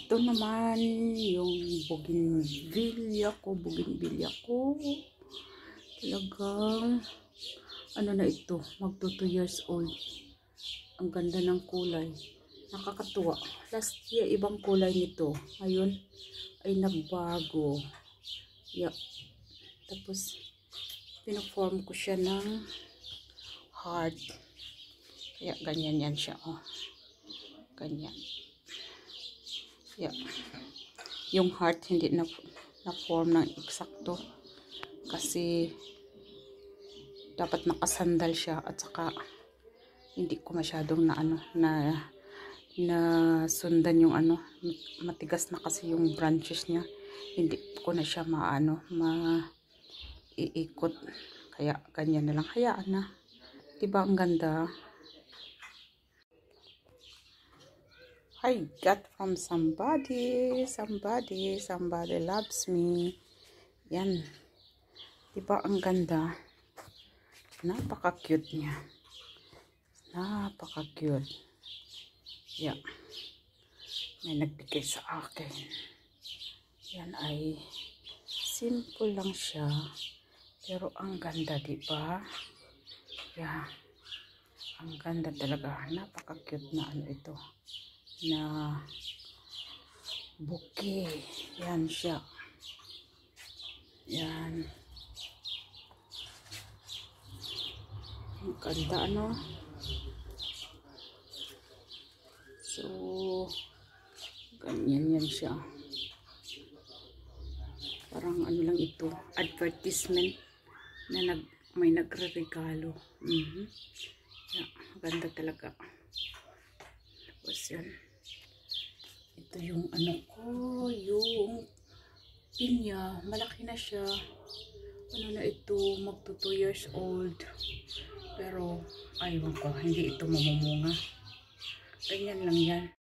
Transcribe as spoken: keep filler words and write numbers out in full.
ito naman yung bougainvillea ko. Bougainvillea ko. Talagang, ano na ito, magto two years old. Ang ganda ng kulay. Nakakatuwa. Last year, ibang kulay nito. Ngayon, ay nagbago. Yeah. Tapos, pinaform ko siya ng heart. Kaya, ganyan yan siya. Oh. Ganyan. Yeah. Yung heart, hindi na, na-form ng eksakto. Kasi, dapat nakasandal siya. At saka, hindi ko masyadong na, ano, na, na sundan yung ano. Matigas na kasi yung branches niya. Hindi ko na siya maano, ma-iikot. Kaya, ganyan na lang. Hayaan na. Diba ang ganda? I got from somebody, somebody, somebody loves me. Yan. Diba ang ganda? Napaka-cute niya. Napaka-cute. Yeah. May nagbigay sa akin. Yan ay simple lang siya. Pero ang ganda, diba? Yeah. Ang ganda talaga. Napaka-cute na ano ito. Na bouquet. Yan siya. Yan. Ang ganda, ano? So, ganyan yan siya. Parang ano lang ito. Advertisement na nag, may nagre-regalo. Mm-hmm. Yeah, ganda talaga. Tapos yan. Ito yung ano ko, yung pinya, malaki na siya. Ano na ito, magto two years old. Pero, aywan ko, hindi ito mamumunga. Ganyan lang yan.